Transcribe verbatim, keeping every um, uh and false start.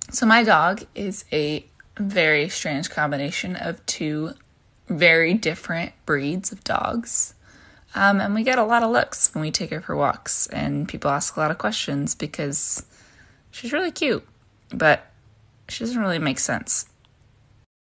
So my dog is a very strange combination of two very different breeds of dogs. Um, and we get a lot of looks when we take her for walks, and people ask a lot of questions because she's really cute, but she doesn't really make sense.